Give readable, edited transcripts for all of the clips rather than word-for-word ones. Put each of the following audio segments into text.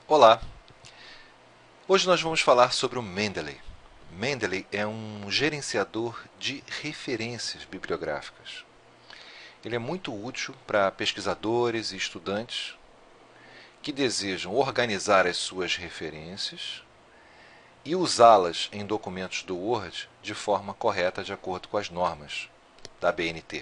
Olá! Hoje nós vamos falar sobre o Mendeley. Mendeley é um gerenciador de referências bibliográficas. Ele é muito útil para pesquisadores e estudantes que desejam organizar as suas referências e usá-las em documentos do Word de forma correta de acordo com as normas da BNT.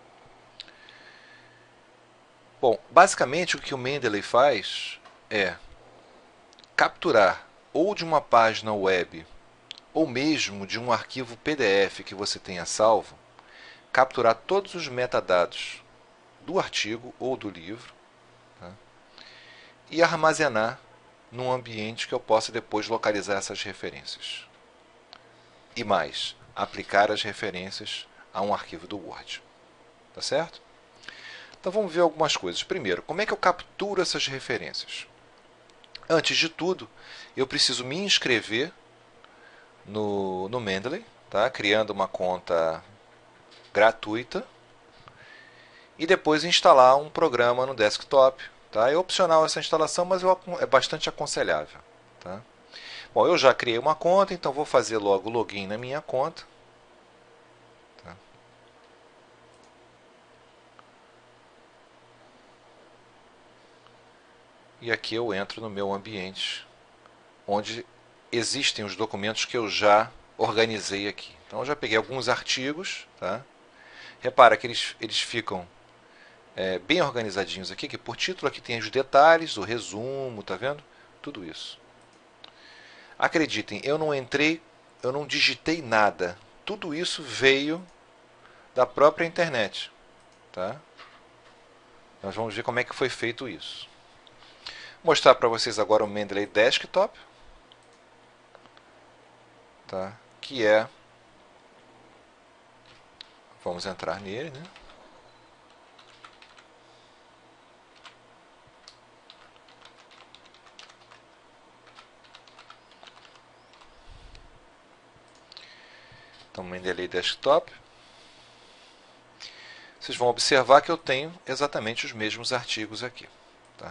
Bom, basicamente o que o Mendeley faz é capturar ou de uma página web ou mesmo de um arquivo PDF que você tenha salvo, capturar todos os metadados do artigo ou do livro, tá? E armazenar num ambiente que eu possa depois localizar essas referências. E mais, aplicar as referências a um arquivo do Word. Tá certo? Então vamos ver algumas coisas. Primeiro, como é que eu capturo essas referências? Antes de tudo, eu preciso me inscrever no Mendeley, tá? Criando uma conta gratuita e depois instalar um programa no desktop. Tá? É opcional essa instalação, mas é bastante aconselhável. Tá? Bom, eu já criei uma conta, então vou fazer logo o login na minha conta. Tá? E aqui eu entro no meu ambiente, onde existem os documentos que eu já organizei aqui. Então eu já peguei alguns artigos. Tá? Repara que eles ficam bem organizadinhos aqui, que por título aqui tem os detalhes, o resumo, tá vendo? Tudo isso. Acreditem, eu não digitei nada. Tudo isso veio da própria internet, tá? Nós vamos ver como é que foi feito isso. Vou mostrar para vocês agora o Mendeley Desktop, tá? Que é, vamos entrar nele, né? Então, Mendeley Desktop. Vocês vão observar que eu tenho exatamente os mesmos artigos aqui. Tá?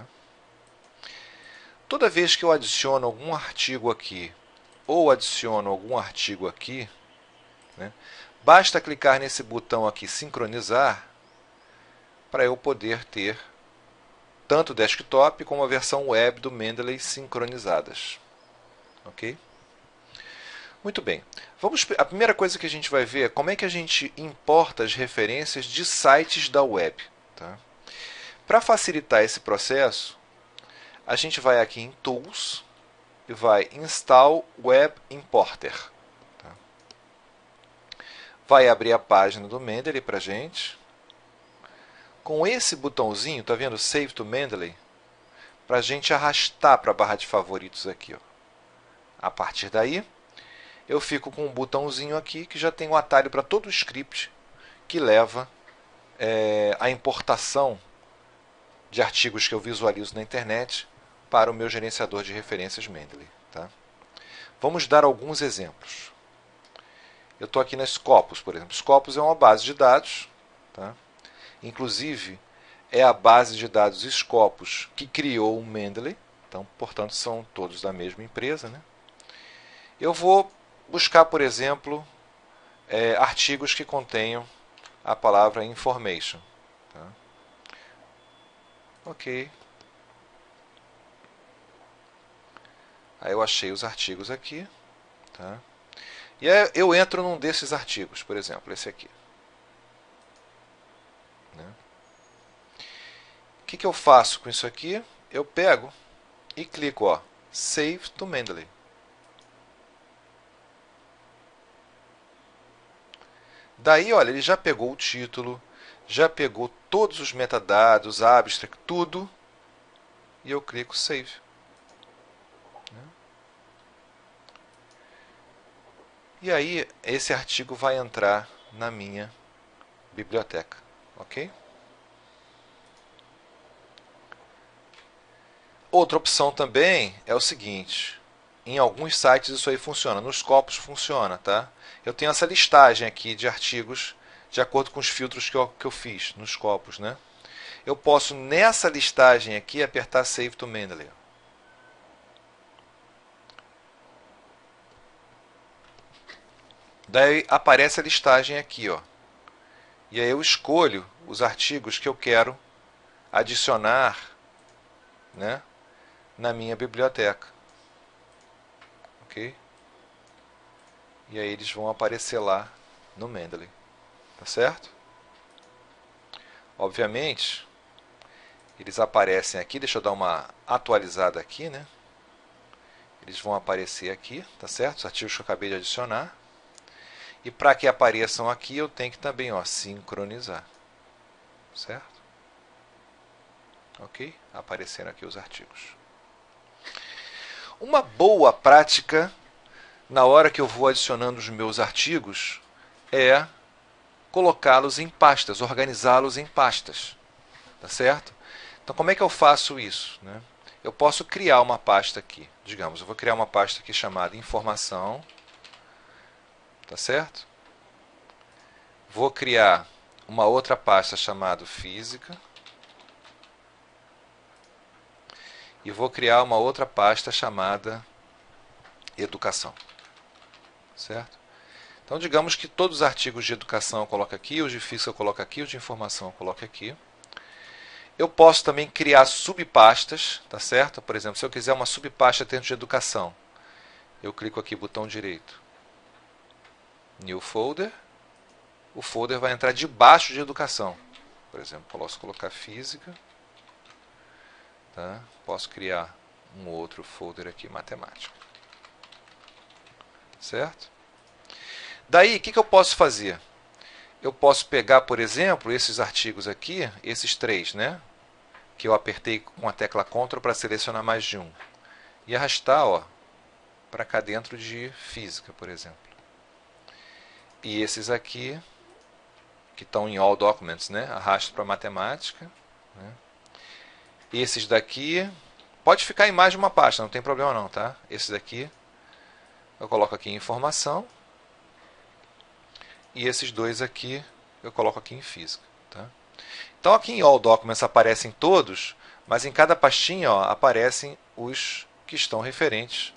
Toda vez que eu adiciono algum artigo aqui ou adiciono algum artigo aqui, né, basta clicar nesse botão aqui, sincronizar, para eu poder ter tanto o desktop como a versão web do Mendeley sincronizadas. Ok? Muito bem. A primeira coisa que a gente vai ver é como é que a gente importa as referências de sites da web. Tá? Para facilitar esse processo, a gente vai aqui em Tools e vai Install Web Importer. Tá? Vai abrir a página do Mendeley para a gente. Com esse botãozinho, tá vendo? Save to Mendeley, para a gente arrastar para a barra de favoritos aqui. Ó. A partir daí, eu fico com um botãozinho aqui que já tem um atalho para todo o script que leva a importação de artigos que eu visualizo na internet para o meu gerenciador de referências Mendeley. Tá? Vamos dar alguns exemplos. Eu estou aqui na Scopus, por exemplo. Scopus é uma base de dados. Tá? Inclusive, é a base de dados Scopus que criou o Mendeley. Então, portanto, são todos da mesma empresa. Né? Eu vou buscar, por exemplo, artigos que contenham a palavra information. Tá? Ok. Aí eu achei os artigos aqui. Tá? E aí eu entro num desses artigos, por exemplo, esse aqui. Né? O que eu faço com isso aqui? Eu pego e clico, ó, Save to Mendeley. Daí, olha, ele já pegou o título, já pegou todos os metadados, abstract, tudo, e eu clico Save. E aí, esse artigo vai entrar na minha biblioteca, ok? Outra opção também é o seguinte, em alguns sites isso aí funciona, nos Scopus funciona, tá? Eu tenho essa listagem aqui de artigos de acordo com os filtros que eu fiz nos Scopus, né? Eu posso nessa listagem aqui apertar Save to Mendeley. Daí aparece a listagem aqui, ó. E aí eu escolho os artigos que eu quero adicionar, né, na minha biblioteca. Ok? E aí eles vão aparecer lá no Mendeley. Tá certo? Obviamente, eles aparecem aqui. Deixa eu dar uma atualizada aqui, né? Eles vão aparecer aqui, tá certo? Os artigos que eu acabei de adicionar. E para que apareçam aqui, eu tenho que também, ó, sincronizar. Certo? Ok? Apareceram aqui os artigos. Uma boa prática, na hora que eu vou adicionando os meus artigos, é colocá-los em pastas, organizá-los em pastas. Tá certo? Então, como é que eu faço isso, né? Eu posso criar uma pasta aqui. Digamos, eu vou criar uma pasta aqui chamada informação. Tá certo? Vou criar uma outra pasta chamada física. E vou criar uma outra pasta chamada educação. Certo? Então, digamos que todos os artigos de educação eu coloco aqui, os de física eu coloco aqui, os de informação eu coloco aqui. Eu posso também criar subpastas, tá certo? Por exemplo, se eu quiser uma subpasta dentro de educação, eu clico aqui, botão direito, New Folder. O folder vai entrar debaixo de educação. Por exemplo, posso colocar física. Tá? Posso criar um outro folder aqui, matemática. Certo? Daí, o que eu posso fazer? Eu posso pegar, por exemplo, esses artigos aqui, esses três, né? Que eu apertei com a tecla Ctrl para selecionar mais de um. E arrastar, ó, para cá dentro de física, por exemplo. E esses aqui, que estão em All Documents, né? Arrasto para matemática. Né? Esses daqui, pode ficar em mais de uma pasta, não tem problema não, tá? Esses daqui, eu coloco aqui em informação. E esses dois aqui, eu coloco aqui em física. Tá? Então aqui em All Documents aparecem todos, mas em cada pastinha, ó, aparecem os que estão referentes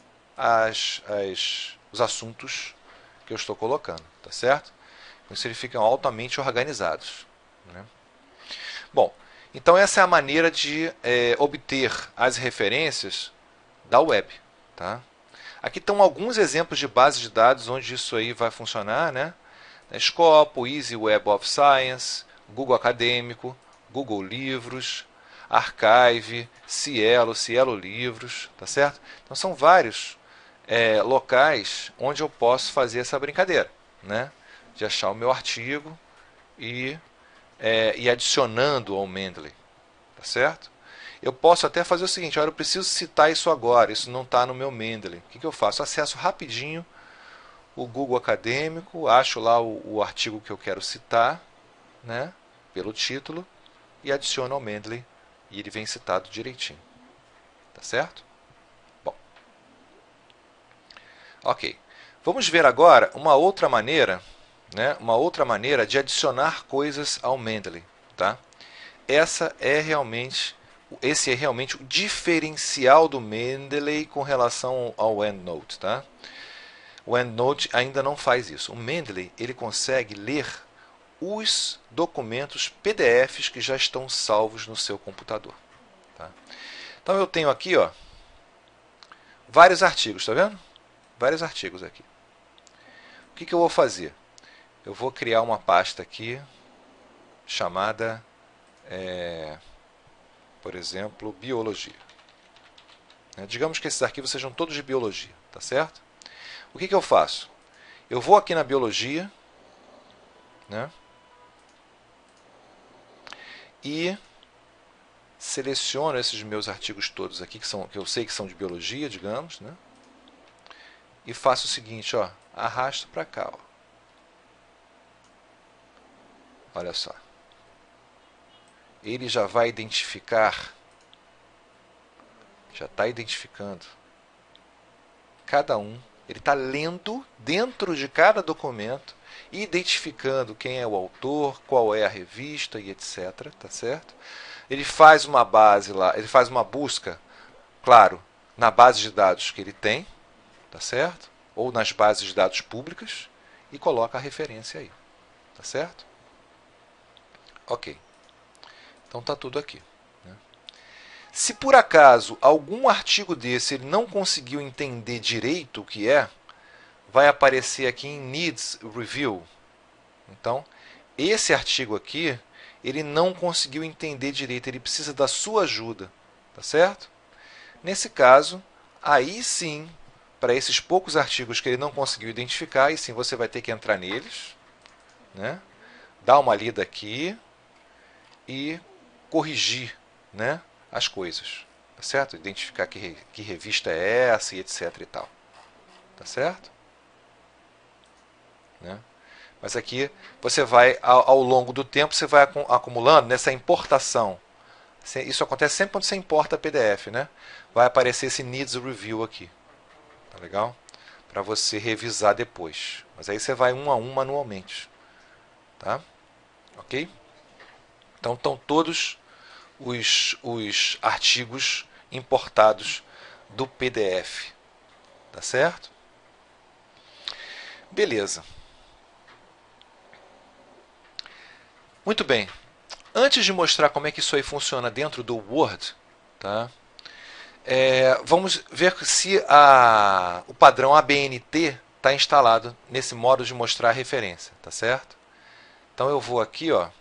os assuntos que eu estou colocando. Tá certo? Então eles ficam altamente organizados. Né? Bom, então essa é a maneira de obter as referências da web. Tá? Aqui estão alguns exemplos de bases de dados onde isso aí vai funcionar, né? Scopus, Easy Web of Science, Google Acadêmico, Google Livros, Archive, Cielo Livros, tá certo? Então são vários locais onde eu posso fazer essa brincadeira, né? De achar o meu artigo e adicionando ao Mendeley, tá certo? Eu posso até fazer o seguinte, olha, eu preciso citar isso agora, isso não está no meu Mendeley. O que eu faço? Acesso rapidinho o Google Acadêmico, acho lá o artigo que eu quero citar, né, pelo título, e adiciono ao Mendeley, e ele vem citado direitinho. Tá certo? Bom. Ok. Vamos ver agora uma outra maneira, né, de adicionar coisas ao Mendeley. Tá? Esse é realmente o diferencial do Mendeley com relação ao EndNote. Tá? O EndNote ainda não faz isso. O Mendeley ele consegue ler os documentos PDFs que já estão salvos no seu computador. Tá? Então eu tenho aqui, ó, vários artigos, tá vendo? Vários artigos aqui. O que eu vou fazer? Eu vou criar uma pasta aqui chamada, por exemplo, biologia. Digamos que esses arquivos sejam todos de biologia, tá certo? O que eu faço? Eu vou aqui na biologia, né? E seleciono esses meus artigos todos aqui, que eu sei que são de biologia, digamos, né? E faço o seguinte, ó, arrasto para cá. Ó. Olha só. Ele já vai identificar, já está identificando cada um. Ele está lendo dentro de cada documento, identificando quem é o autor, qual é a revista e etc. Tá certo? Ele faz uma base lá, ele faz uma busca, claro, na base de dados que ele tem, tá certo? Ou nas bases de dados públicas, e coloca a referência aí. Tá certo? Ok. Então tá tudo aqui. Né? Se por acaso algum artigo desse ele não conseguiu entender direito o que é, vai aparecer aqui em Needs Review. Então, esse artigo aqui, ele não conseguiu entender direito, ele precisa da sua ajuda. Tá certo? Nesse caso, aí sim, para esses poucos artigos que ele não conseguiu identificar, aí sim você vai ter que entrar neles, né? Dar uma lida aqui e corrigir, né, as coisas. Tá certo? Identificar que revista é essa e etc e tal. Tá certo? Né? Mas aqui você vai, ao longo do tempo, você vai acumulando nessa importação. Isso acontece sempre quando você importa PDF, né? Vai aparecer esse Needs Review aqui. Tá legal? Para você revisar depois. Mas aí você vai um a um manualmente. Tá? Ok? Então estão todos os artigos importados do PDF. Tá certo? Beleza. Muito bem. Antes de mostrar como é que isso aí funciona dentro do Word, tá? Vamos ver se o padrão ABNT está instalado nesse modo de mostrar a referência, tá certo? Então eu vou aqui, ó,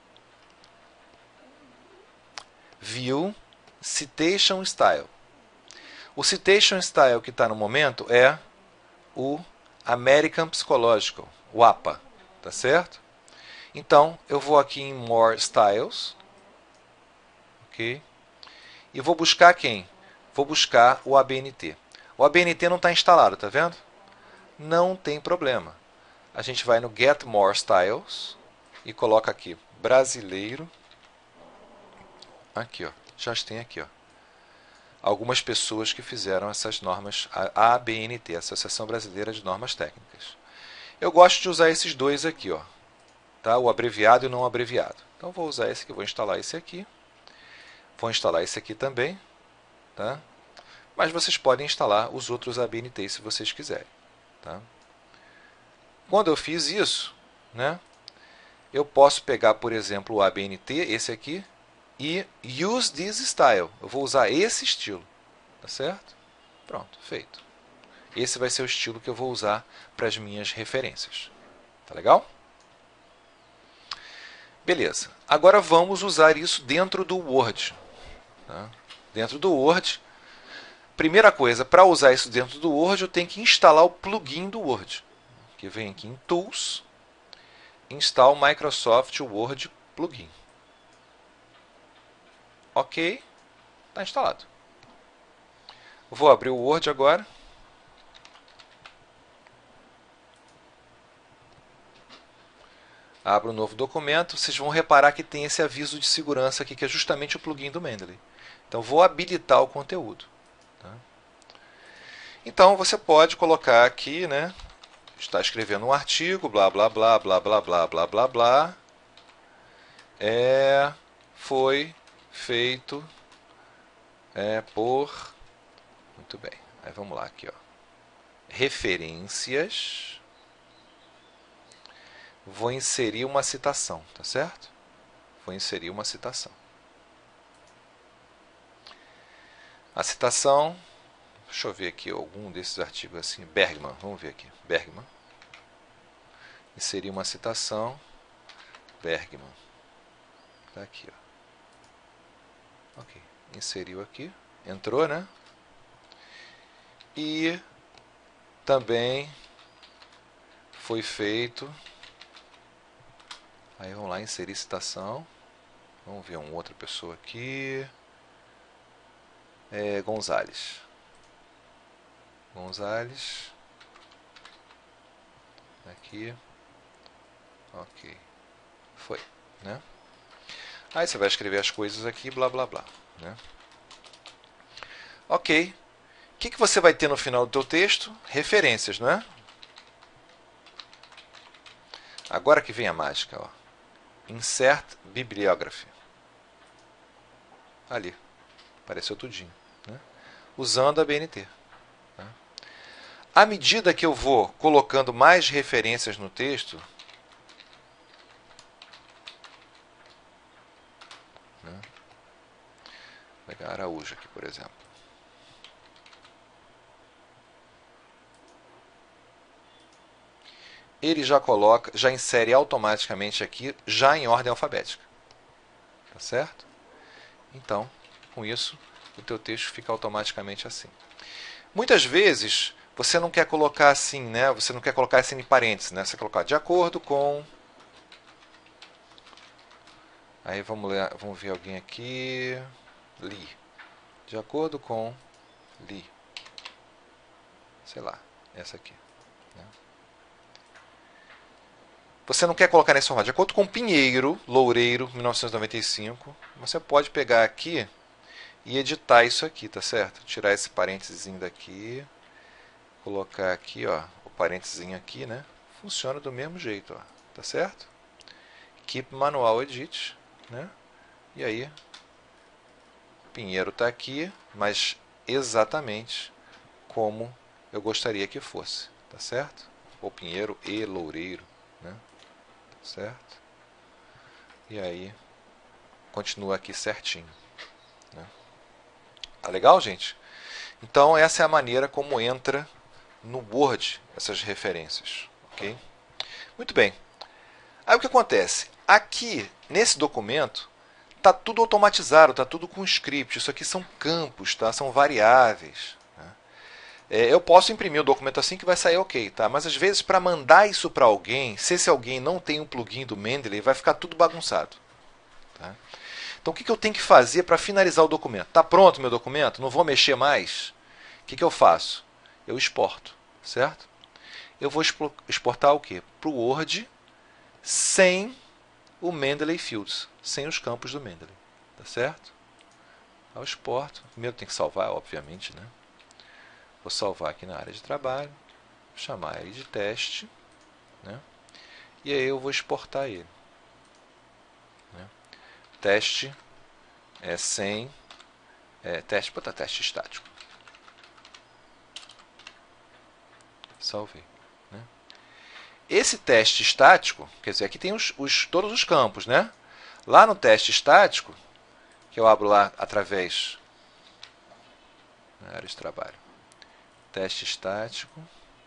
View Citation Style. O Citation Style que está no momento é o American Psychological, o APA, tá certo? Então eu vou aqui em More Styles, ok? E vou buscar quem? Vou buscar o ABNT. O ABNT não está instalado, tá vendo? Não tem problema. A gente vai no Get More Styles e coloca aqui brasileiro. Aqui, ó. Já tem aqui, ó. Algumas pessoas que fizeram essas normas, a ABNT, Associação Brasileira de Normas Técnicas. Eu gosto de usar esses dois aqui, ó. Tá? O abreviado e o não abreviado. Então vou usar esse aqui, vou instalar esse aqui. Vou instalar esse aqui também, tá? Mas vocês podem instalar os outros ABNTs se vocês quiserem, tá? Quando eu fiz isso, né, eu posso pegar, por exemplo, o ABNT, esse aqui, e use this style. Eu vou usar esse estilo, tá certo? Pronto, feito. Esse vai ser o estilo que eu vou usar para as minhas referências. Tá legal? Beleza. Agora vamos usar isso dentro do Word. Tá? Dentro do Word, primeira coisa, para usar isso dentro do Word, eu tenho que instalar o plugin do Word. Que vem aqui em Tools, Install Microsoft Word Plugin. Ok, está instalado. Vou abrir o Word agora. Abro um novo documento. Vocês vão reparar que tem esse aviso de segurança aqui, que é justamente o plugin do Mendeley. Então, vou habilitar o conteúdo. Tá? Então, você pode colocar aqui, né? Está escrevendo um artigo, blá, blá, blá, blá, blá, blá, blá, blá, blá. Foi feito por... Muito bem. Aí vamos lá aqui, ó. Referências. Vou inserir uma citação, tá certo? Vou inserir uma citação. A citação, deixa eu ver aqui algum desses artigos assim. Bergman, vamos ver aqui. Bergman. Inserir uma citação. Bergman. Tá aqui, ó. Ok. Inseriu aqui. Entrou, né? E também foi feito. Aí vamos lá, inserir citação. Vamos ver uma outra pessoa aqui. Gonzalez. Gonzalez. Aqui. Ok. Foi, né? Aí você vai escrever as coisas aqui, blá, blá, blá, né? Ok. O que você vai ter no final do teu texto? Referências, não é? Agora que vem a mágica, ó. Insert Bibliography. Ali. Apareceu tudinho, né? Usando a BNT. Né? À medida que eu vou colocando mais referências no texto, né? Vou pegar Araújo aqui, por exemplo. Ele já coloca, já insere automaticamente aqui, já em ordem alfabética. Tá certo? Então, com isso, o teu texto fica automaticamente assim. Muitas vezes, você não quer colocar assim, né? Você não quer colocar assim em parênteses, né? Você colocar de acordo com... Aí vamos ver alguém aqui. Li. De acordo com Li. Sei lá, essa aqui. Né? Você não quer colocar nesse formato. De acordo com Pinheiro, Loureiro, 1995, você pode pegar aqui e editar isso aqui, tá certo? Tirar esse parênteses daqui, colocar aqui, ó, o parênteses aqui, né? Funciona do mesmo jeito, ó, tá certo? Keep Manual Edit, né? E aí, Pinheiro está aqui, mas exatamente como eu gostaria que fosse, tá certo? Ou Pinheiro e Loureiro, né? Certo? E aí, continua aqui certinho. Né? Tá legal, gente? Então, essa é a maneira como entra no Word essas referências. Ok? Muito bem. Aí o que acontece? Aqui, nesse documento, está tudo automatizado, está tudo com script. Isso aqui são campos, tá? São variáveis. Eu posso imprimir o documento assim que vai sair ok, tá? Mas às vezes para mandar isso para alguém, se esse alguém não tem um plugin do Mendeley, vai ficar tudo bagunçado. Tá? Então o que eu tenho que fazer para finalizar o documento? Está pronto meu documento? Não vou mexer mais? O que eu faço? Eu exporto, certo? Eu vou exportar o quê? Para o Word sem o Mendeley Fields, sem os campos do Mendeley. Tá certo? Eu exporto. Primeiro tem que salvar, obviamente, né? Vou salvar aqui na área de trabalho, chamar ele de teste, né? E aí eu vou exportar ele. Né? Teste sem teste, botar teste estático. Salvei. Né? Esse teste estático, quer dizer, aqui tem todos os campos, né? Lá no teste estático, que eu abro lá através da área de trabalho. Teste estático.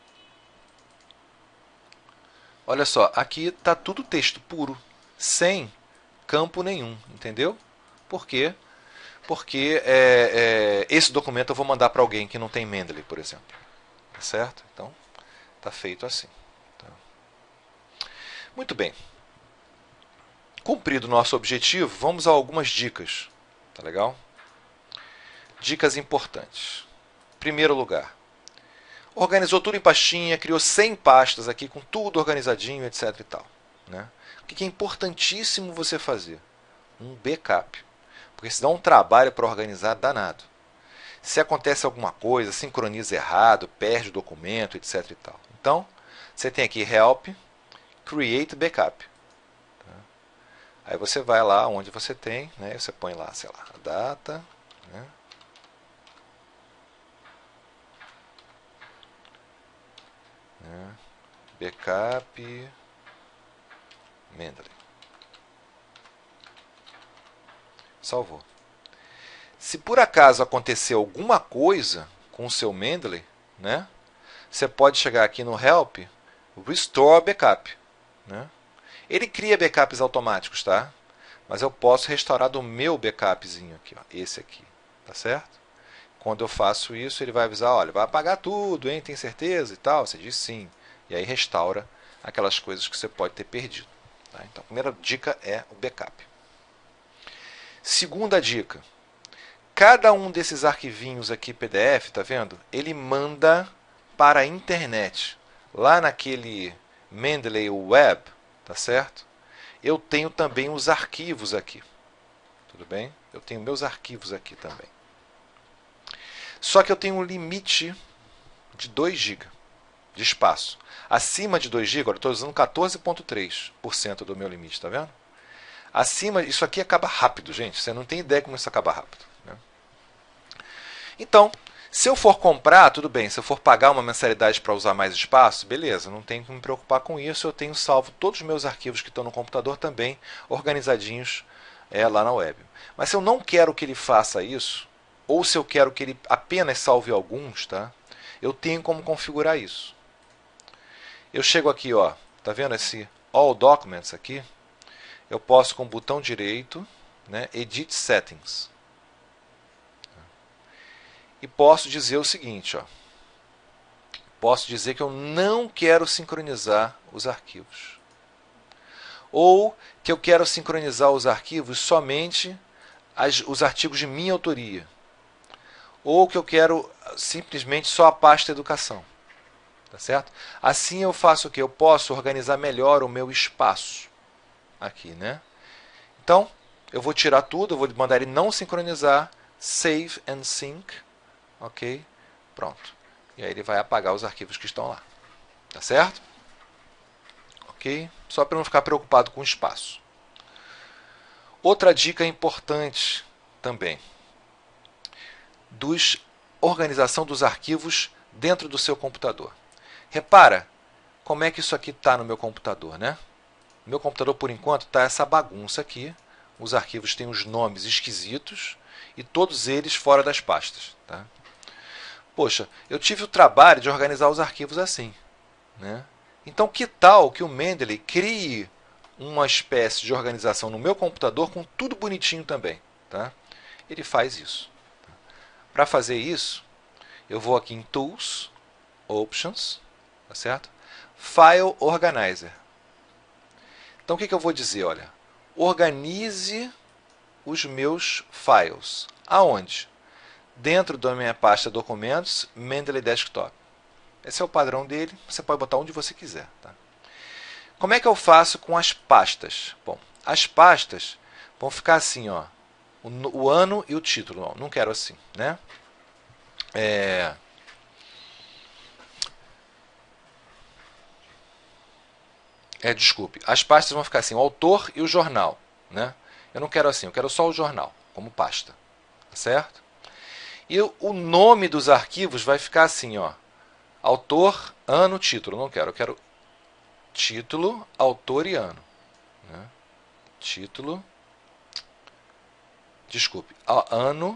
Olha só, aqui está tudo texto puro, sem campo nenhum, entendeu? Por quê? Porque esse documento eu vou mandar para alguém que não tem Mendeley, por exemplo. Tá certo? Então, está feito assim. Tá. Muito bem. Cumprido o nosso objetivo, vamos a algumas dicas. Tá legal? Dicas importantes. Primeiro lugar. Organizou tudo em pastinha, criou 100 pastas aqui com tudo organizadinho, etc. e tal. Né? O que é importantíssimo você fazer? Um backup. Porque se dá um trabalho para organizar danado. Se acontece alguma coisa, sincroniza errado, perde o documento, etc. e tal. Então, você tem aqui Help, Create Backup. Tá? Aí você vai lá onde você tem, né? Você põe lá, sei lá, a data, né? Backup Mendeley. Salvou. Se por acaso acontecer alguma coisa com o seu Mendeley, né, você pode chegar aqui no Help, Restore Backup. Né? Ele cria backups automáticos, tá? Mas eu posso restaurar do meu backupzinho aqui, ó, esse aqui, tá certo? Quando eu faço isso, ele vai avisar, olha, vai apagar tudo, hein? Tem certeza e tal? Você diz sim. E aí restaura aquelas coisas que você pode ter perdido. Tá? Então, a primeira dica é o backup. Segunda dica. Cada um desses arquivinhos aqui PDF, tá vendo? Ele manda para a internet. Lá naquele Mendeley Web, tá certo? Eu tenho também os arquivos aqui. Tudo bem? Eu tenho meus arquivos aqui também. Só que eu tenho um limite de 2 GB de espaço. Acima de 2 GB, eu estou usando 14,3% do meu limite, tá vendo? Acima, isso aqui acaba rápido, gente. Você não tem ideia como isso acaba rápido. Né? Então, Se eu for comprar, tudo bem. Se eu for pagar uma mensalidade para usar mais espaço, beleza, não tenho que me preocupar com isso. Eu tenho salvo todos os meus arquivos que estão no computador também, organizadinhos lá na web. Mas se eu não quero que ele faça isso, ou se eu quero que ele apenas salve alguns, tá? Eu tenho como configurar isso. Eu chego aqui, ó, tá vendo esse All Documents aqui? Eu posso com o botão direito, né, Edit Settings. E posso dizer o seguinte, ó. Posso dizer que eu não quero sincronizar os arquivos. Ou que eu quero sincronizar os arquivos somente os artigos de minha autoria. Ou que eu quero simplesmente só a pasta educação. Tá certo? Assim eu faço o que? Eu posso organizar melhor o meu espaço aqui, né? Então, eu vou tirar tudo, eu vou mandar ele não sincronizar, Save and Sync, ok? Pronto. E aí ele vai apagar os arquivos que estão lá. Tá certo? Ok? Só para não ficar preocupado com o espaço. Outra dica importante também. Organização dos arquivos dentro do seu computador. Repara como é que isso aqui está no meu computador, né? No meu computador, por enquanto, está essa bagunça aqui. Os arquivos têm os nomes esquisitos e todos eles fora das pastas. Tá? Poxa, eu tive o trabalho de organizar os arquivos assim. Né? Então, que tal que o Mendeley crie uma espécie de organização no meu computador com tudo bonitinho também? Tá? Ele faz isso. Para fazer isso, eu vou aqui em Tools, Options, tá certo? File Organizer. Então, o que eu vou dizer? Olha, organize os meus files. Aonde? Dentro da minha pasta Documentos, Mendeley Desktop. Esse é o padrão dele, você pode botar onde você quiser. Tá? Como é que eu faço com as pastas? Bom, as pastas vão ficar assim, ó, o ano e o título. Não quero assim, né? Desculpe, as pastas vão ficar assim, o autor e o jornal. Né? Eu não quero assim, eu quero só o jornal, como pasta. Tá certo? E o nome dos arquivos vai ficar assim, ó, autor, ano, título. Não quero, eu quero título, autor e ano. Né? Título, desculpe, ano,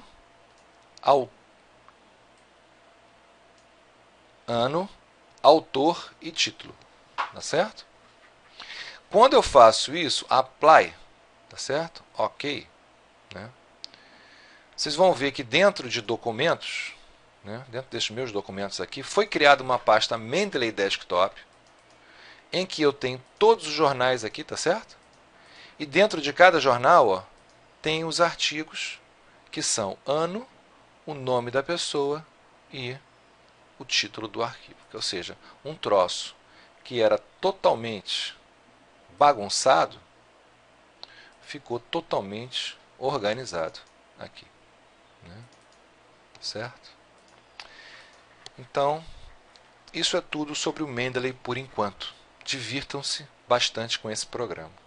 ano, autor e título. Tá certo? Quando eu faço isso, apply, tá certo? Ok. Né? Vocês vão ver que dentro de documentos, né, dentro desses meus documentos aqui, foi criada uma pasta Mendeley Desktop, em que eu tenho todos os jornais aqui, tá certo? E dentro de cada jornal, ó, tem os artigos que são ano, o nome da pessoa e o título do arquivo. Ou seja, um troço que era totalmente bagunçado ficou totalmente organizado aqui. Né? Certo? Então, isso é tudo sobre o Mendeley por enquanto. Divirtam-se bastante com esse programa.